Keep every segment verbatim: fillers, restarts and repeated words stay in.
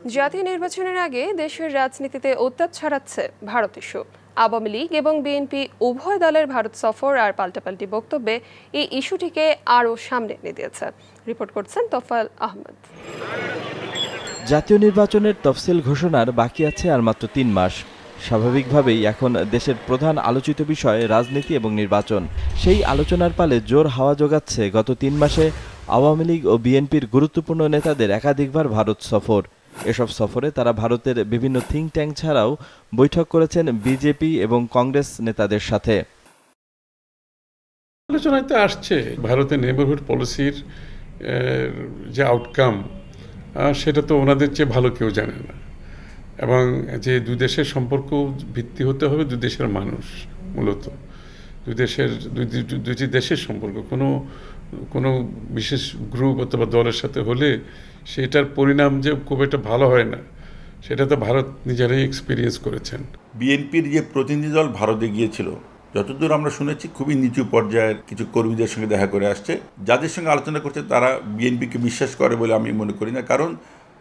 জাতীয় নির্বাচনের আগে দেশের রাজনীতিতে উত্তাপ ছড়াচ্ছে ভারত ইস্যু। আওয়ামী লীগ এবং বিএনপি উভয় দলের ভারত সফর আর পাল্টাপাল্টি বক্তব্যে এই ইস্যুটিকে আরও সামনে এনে দিয়েছে। রিপোর্ট করছেন তোফায়েল আহমেদ। জাতীয় নির্বাচনের তফসিল ঘোষণার বাকি আছে আর মাত্র তিন মাস। স্বাভাবিকভাবেই এখন দেশের প্রধান আলোচিত বিষয় রাজনীতি এবং নির্বাচন। সেই আলোচনার পালে জোর হাওয়া জোগাচ্ছে গত তিন মাসে আওয়ামী লীগ ও বিএনপির গুরুত্বপূর্ণ নেতাদের একাধিকবার ভারত সফর। এসব সফরে তারা ভারতের বিভিন্ন থিঙ্ক ট্যাঙ্ক ছাড়াও বৈঠক করেছেন বিজেপি এবং কংগ্রেস নেতাদের সাথে। আলোচনায় তো আসছে ভারতের নেবারহুড পলিসির যে আউটকাম, সেটা তো ওনাদের চেয়ে ভালো কেউ জানে না। এবং যে দুই দেশের সম্পর্ক ভিত্তি হতে হবে দুই দেশের মানুষ, মূলত দুই দেশের দুইটি দেশের সম্পর্ক। কোনো কোনো বিশেষ গ্রুপ অথবা দলের সাথে হলে সেটার পরিণাম যে খুব একটা ভালো হয় না, সেটা তো ভারত নিজেরাই এক্সপিরিয়েন্স করেছেন। বিএনপির যে প্রতিনিধি দল ভারতে গিয়েছিল, যতদূর আমরা শুনেছি খুবই নিচু পর্যায়ের কিছু কর্মীদের সঙ্গে দেখা করে আসছে। যাদের সঙ্গে আলোচনা করছে তারা বিএনপিকে বিশ্বাস করে বলে আমি মনে করি না, কারণ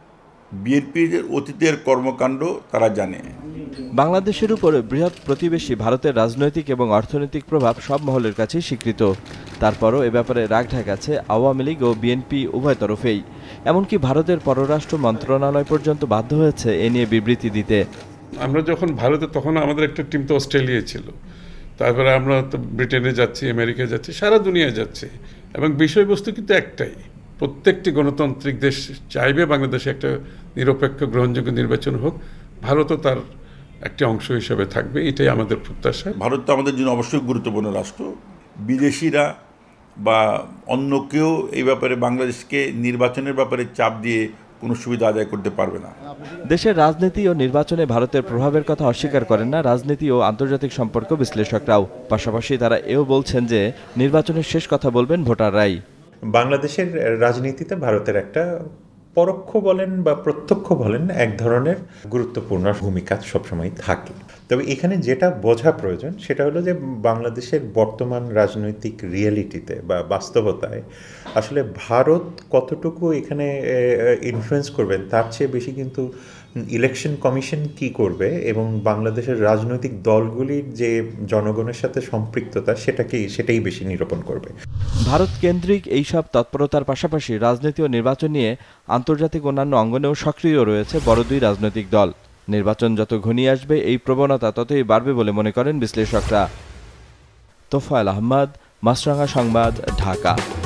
বিএনপির অতীতের কর্মকাণ্ড তারা জানে। বাংলাদেশের উপর বৃহৎ প্রতিবেশী ভারতের রাজনৈতিক এবং অর্থনৈতিক প্রভাব সব মহলের কাছেই স্বীকৃত। তারপরও এ ব্যাপারে রাগ ঢাকাচ্ছে আওয়ামী লীগ ও বিএনপি উভয় তরফেই। এমনকি ভারতের পররাষ্ট্র মন্ত্রণালয় পর্যন্ত বাধ্য হয়েছে এ নিয়ে বিবৃতি দিতে। আমরা যখন ভারতে, তখন আমাদের একটা টিম তো অস্ট্রেলিয়ায় ছিল, তারপরে আমরা তো ব্রিটেনে যাচ্ছি, আমেরিকায় যাচ্ছি, সারা দুনিয়ায় যাচ্ছি। এবং বিষয়বস্তু কিন্তু একটাই, প্রত্যেকটি গণতান্ত্রিক দেশ চাইবে বাংলাদেশে একটা নিরপেক্ষ গ্রহণযোগ্য নির্বাচন হোক, ভারতও তার একটি অংশ হিসেবে থাকবে, এটাই আমাদের প্রত্যাশা। ভারত তো আমাদের জন্য অবশ্যই গুরুত্বপূর্ণ রাষ্ট্র। বিদেশিরা বা অন্য কেউ এই ব্যাপারে বাংলাদেশকে নির্বাচনের ব্যাপারে চাপ দিয়ে কোনো সুবিধা আদায় করতে পারবে না। দেশের রাজনীতি ও নির্বাচনে ভারতের প্রভাবের কথা অস্বীকার করেন না রাজনীতি ও আন্তর্জাতিক সম্পর্ক বিশ্লেষকরাও। পাশাপাশি তারা এও বলছেন যে নির্বাচনের শেষ কথা বলবেন ভোটাররাই। বাংলাদেশের রাজনীতিতে ভারতের একটা পরোক্ষ বলেন বা প্রত্যক্ষ বলেন এক ধরনের গুরুত্বপূর্ণ ভূমিকা সবসময় থাকে। তবে এখানে যেটা বোঝা প্রয়োজন সেটা হলো যে বাংলাদেশের বর্তমান রাজনৈতিক রিয়েলিটিতে বা বাস্তবতায় আসলে ভারত কতটুকু এখানে ইনফ্লুয়েন্স করবেন তার চেয়ে বেশি কিন্তু ইলেকশন কমিশন কি করবে এবং বাংলাদেশের রাজনৈতিক দলগুলির যে জনগণের সাথে সম্পৃক্ততা সেটাকে সেটাই বেশি নিরূপণ করবে। ভারত কেন্দ্রিক এইসব তৎপরতার পাশাপাশি রাজনীতি ও নির্বাচন নিয়ে আন্তর্জাতিক অন্যান্য অঙ্গনেও সক্রিয় রয়েছে বড় দুই রাজনৈতিক দল। নির্বাচন যত ঘনিয়ে আসবে এই প্রবণতা ততই বাড়বে বলে মনে করেন বিশ্লেষকরা। তোফায়েল আহমেদ, মাসরাঙ্গা সংবাদ, ঢাকা।